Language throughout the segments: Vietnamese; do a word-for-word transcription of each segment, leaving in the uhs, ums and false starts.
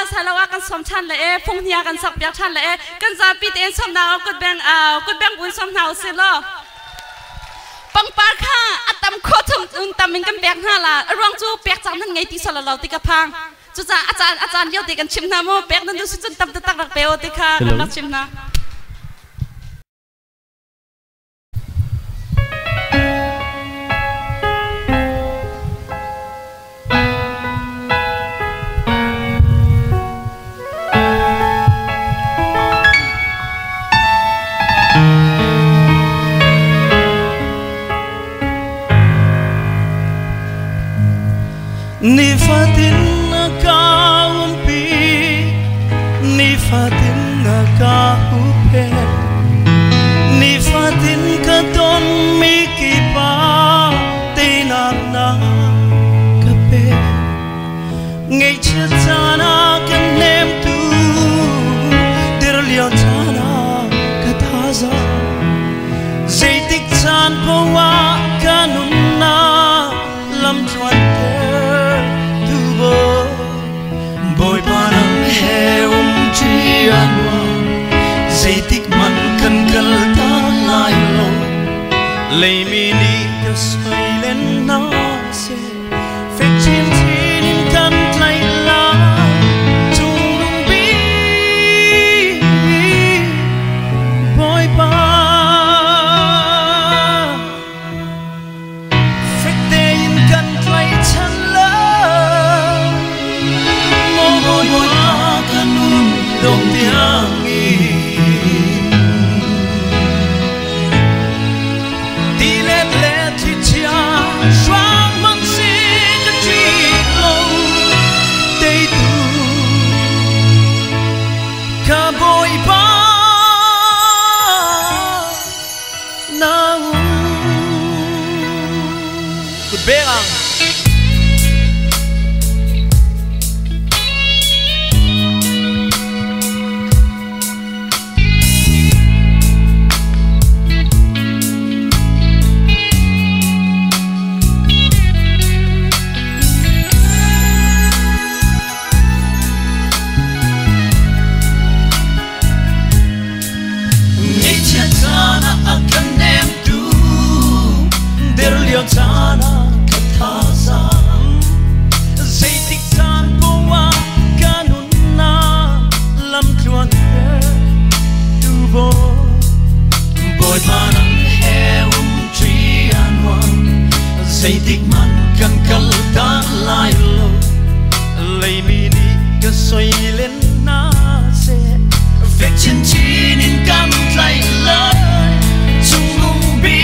สารวัตรกันสมชันเลยพงเฮียกันสับยักชันเลยกันจะปีเต็นสมนาวกุดแบงอ่าวกุดแบงบุญสมนาวเสลปังปาข้าอัตตมโคตรอุ่นตมิงกันแบงห้าละรวงจูเปียกจังนั่นไงที่สละเราติกพังจุจ้าอาจารย์อาจารย์เดียวติกันชิมน้ำโมเปียกนั่นดูสิจนตับตักรักเปลติค่ะกันรักชิมน้ำ Ni fatin nakaumpi, ni fatin nakaupe, ni fatin katon mikipa tinak na kape, ngay chatana kanem tu, dirliyo chana kathaza, zaitik chan pawa kanunna lam chuan Boy parang heum trianwa Zaitik man kan kalta lailo Lay mini kasailen na se Fek chin chinin kan tlayla Tunong bi Boy pa Fek dayin kan tlay chan la Boy kanun dong tiangi Dilet let hitia Shwang man sing the tree low Day tu Ka boy pa Now Good berang Sana kathaza Zaitik chan pawa kanunna lam kluan tu bo Boy manang heum trianwa Zaitik man kan kalta lailo Lay mini kasoilen na se Vek chin chinin kan tlay lay Tungung bi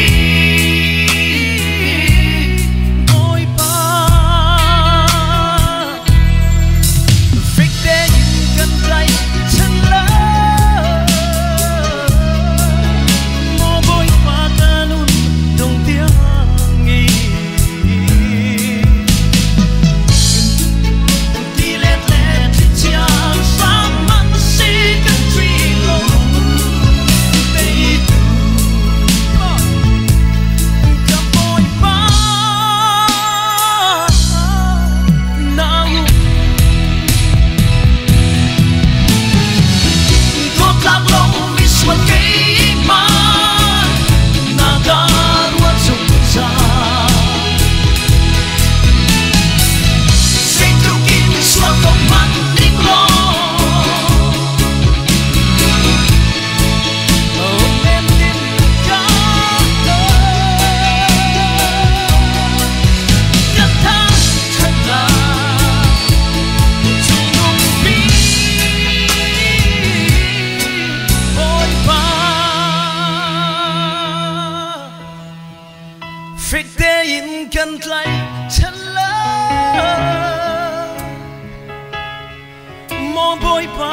Fik dayin kan tlay chala Mo boy pa